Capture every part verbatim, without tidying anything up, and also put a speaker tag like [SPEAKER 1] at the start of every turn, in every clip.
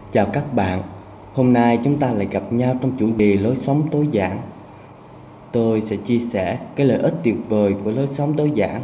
[SPEAKER 1] Chào các bạn, hôm nay chúng ta lại gặp nhau trong chủ đề lối sống tối giản. Tôi sẽ chia sẻ cái lợi ích tuyệt vời của lối sống tối giản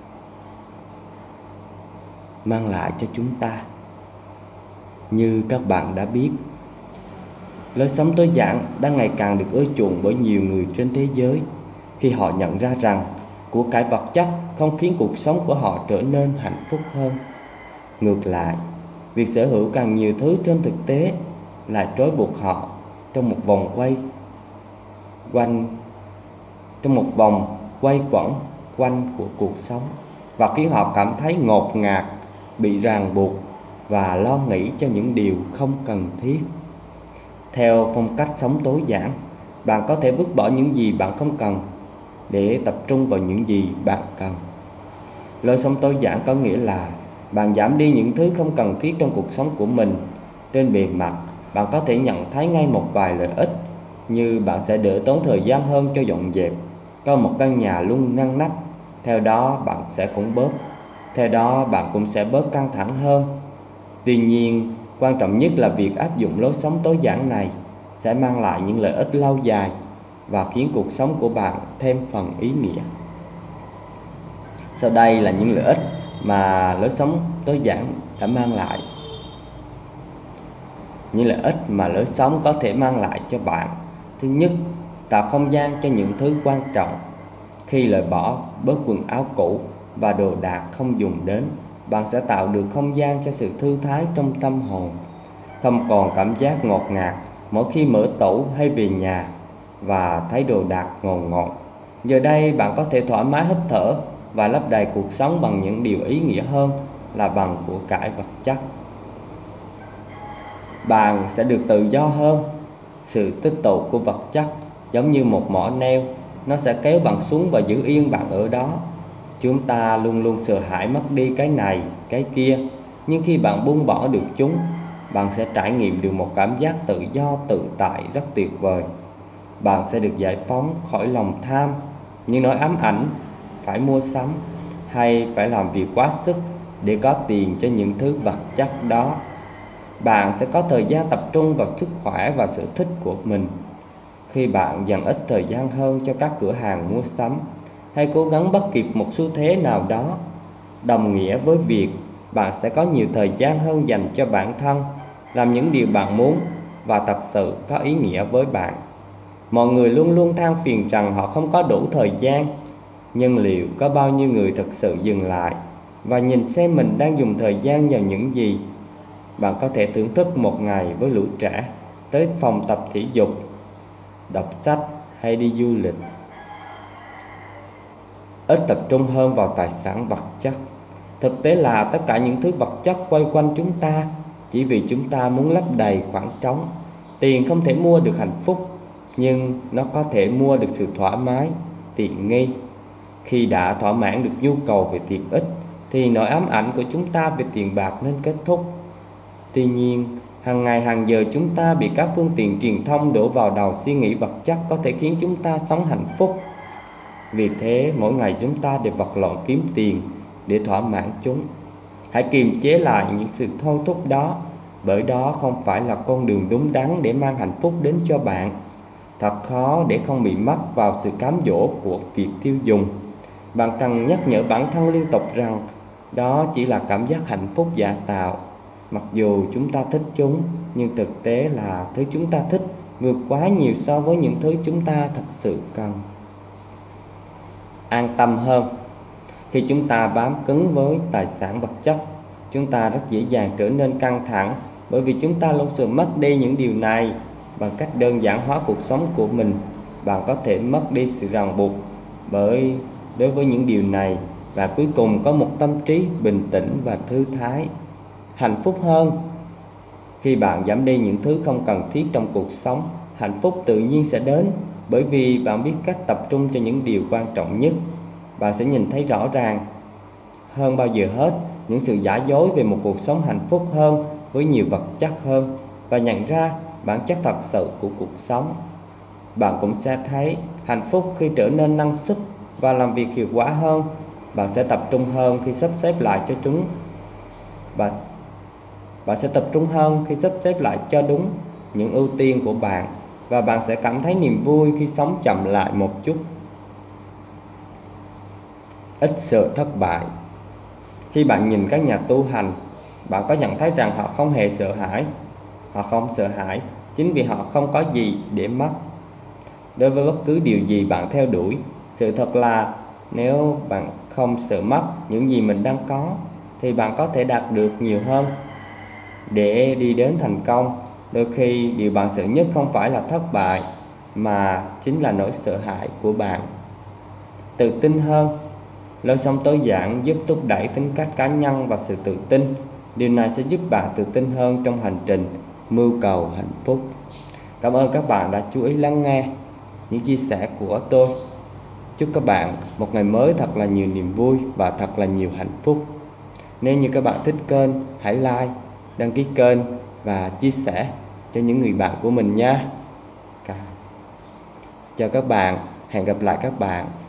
[SPEAKER 1] mang lại cho chúng ta. Như các bạn đã biết, lối sống tối giản đang ngày càng được ưa chuộng bởi nhiều người trên thế giới khi họ nhận ra rằng của cải vật chất không khiến cuộc sống của họ trở nên hạnh phúc hơn. Ngược lại, việc sở hữu càng nhiều thứ trên thực tế lại trói buộc họ trong một vòng quay quanh trong một vòng quay quẩn quanh của cuộc sống và khiến họ cảm thấy ngột ngạt, bị ràng buộc và lo nghĩ cho những điều không cần thiết. Theo phong cách sống tối giản, bạn có thể vứt bỏ những gì bạn không cần để tập trung vào những gì bạn cần. Lối sống tối giản có nghĩa là bạn giảm đi những thứ không cần thiết trong cuộc sống của mình. Trên bề mặt, bạn có thể nhận thấy ngay một vài lợi ích, như bạn sẽ đỡ tốn thời gian hơn cho dọn dẹp, có một căn nhà luôn ngăn nắp. Theo đó bạn sẽ cũng bớt Theo đó bạn cũng sẽ bớt căng thẳng hơn. Tuy nhiên, quan trọng nhất là việc áp dụng lối sống tối giản này sẽ mang lại những lợi ích lâu dài và khiến cuộc sống của bạn thêm phần ý nghĩa. Sau đây là những lợi ích mà lối sống tối giản đã mang lại. Những lợi ích mà lối sống có thể mang lại cho bạn. Thứ nhất, tạo không gian cho những thứ quan trọng. Khi loại bỏ bớt quần áo cũ và đồ đạc không dùng đến, bạn sẽ tạo được không gian cho sự thư thái trong tâm hồn, không còn cảm giác ngột ngạt mỗi khi mở tủ hay về nhà và thấy đồ đạc ngổn ngang. Giờ đây bạn có thể thoải mái hít thở và lấp đầy cuộc sống bằng những điều ý nghĩa hơn là bằng của cải vật chất. Bạn sẽ được tự do hơn. Sự tích tụ của vật chất giống như một mỏ neo, nó sẽ kéo bạn xuống và giữ yên bạn ở đó. Chúng ta luôn luôn sợ hãi mất đi cái này, cái kia, nhưng khi bạn buông bỏ được chúng, bạn sẽ trải nghiệm được một cảm giác tự do tự tại rất tuyệt vời. Bạn sẽ được giải phóng khỏi lòng tham, những nỗi ám ảnh phải mua sắm hay phải làm việc quá sức để có tiền cho những thứ vật chất đó. Bạn sẽ có thời gian tập trung vào sức khỏe và sở thích của mình. Khi bạn dành ít thời gian hơn cho các cửa hàng mua sắm hay cố gắng bắt kịp một xu thế nào đó, đồng nghĩa với việc bạn sẽ có nhiều thời gian hơn dành cho bản thân, làm những điều bạn muốn và thật sự có ý nghĩa với bạn. Mọi người luôn luôn than phiền rằng họ không có đủ thời gian, nhưng liệu có bao nhiêu người thực sự dừng lại và nhìn xem mình đang dùng thời gian vào những gì? Bạn có thể thưởng thức một ngày với lũ trẻ, tới phòng tập thể dục, đọc sách hay đi du lịch. Ít tập trung hơn vào tài sản vật chất. Thực tế là tất cả những thứ vật chất quay quanh chúng ta chỉ vì chúng ta muốn lấp đầy khoảng trống. Tiền không thể mua được hạnh phúc, nhưng nó có thể mua được sự thoải mái, tiện nghi. Khi đã thỏa mãn được nhu cầu về tiện ích, thì nỗi ám ảnh của chúng ta về tiền bạc nên kết thúc. Tuy nhiên, hàng ngày hàng giờ chúng ta bị các phương tiện truyền thông đổ vào đầu suy nghĩ vật chất có thể khiến chúng ta sống hạnh phúc. Vì thế, mỗi ngày chúng ta đều vật lộn kiếm tiền để thỏa mãn chúng. Hãy kiềm chế lại những sự thôi thúc đó, bởi đó không phải là con đường đúng đắn để mang hạnh phúc đến cho bạn. Thật khó để không bị mắc vào sự cám dỗ của việc tiêu dùng. Bạn cần nhắc nhở bản thân liên tục rằng đó chỉ là cảm giác hạnh phúc giả tạo. Mặc dù chúng ta thích chúng, nhưng thực tế là thứ chúng ta thích vượt quá nhiều so với những thứ chúng ta thật sự cần. An tâm hơn. Khi chúng ta bám cứng với tài sản vật chất, chúng ta rất dễ dàng trở nên căng thẳng, bởi vì chúng ta luôn sợ mất đi những điều này. Bằng cách đơn giản hóa cuộc sống của mình, bạn có thể mất đi sự ràng buộc bởi đối với những điều này, và cuối cùng có một tâm trí bình tĩnh và thư thái, hạnh phúc hơn. Khi bạn giảm đi những thứ không cần thiết trong cuộc sống, hạnh phúc tự nhiên sẽ đến, bởi vì bạn biết cách tập trung cho những điều quan trọng nhất. Bạn sẽ nhìn thấy rõ ràng hơn bao giờ hết những sự giả dối về một cuộc sống hạnh phúc hơn với nhiều vật chất hơn, và nhận ra bản chất thật sự của cuộc sống. Bạn cũng sẽ thấy hạnh phúc khi trở nên năng suất và làm việc hiệu quả hơn. Bạn sẽ tập trung hơn khi sắp xếp lại cho chúng. Và Bạn sẽ tập trung hơn khi sắp xếp lại cho đúng những ưu tiên của bạn, và bạn sẽ cảm thấy niềm vui khi sống chậm lại một chút. Ít sợ thất bại. Khi bạn nhìn các nhà tu hành, bạn có nhận thấy rằng họ không hề sợ hãi. Họ không sợ hãi chính vì họ không có gì để mất. Đối với bất cứ điều gì bạn theo đuổi, sự thật là nếu bạn không sợ mất những gì mình đang có, thì bạn có thể đạt được nhiều hơn. Để đi đến thành công, đôi khi điều bạn sợ nhất không phải là thất bại, mà chính là nỗi sợ hãi của bạn. Tự tin hơn. Lối sống tối giản giúp thúc đẩy tính cách cá nhân và sự tự tin. Điều này sẽ giúp bạn tự tin hơn trong hành trình mưu cầu hạnh phúc. Cảm ơn các bạn đã chú ý lắng nghe những chia sẻ của tôi. Chúc các bạn một ngày mới thật là nhiều niềm vui và thật là nhiều hạnh phúc. Nếu như các bạn thích kênh, hãy like, đăng ký kênh và chia sẻ cho những người bạn của mình nha. Chào các bạn, hẹn gặp lại các bạn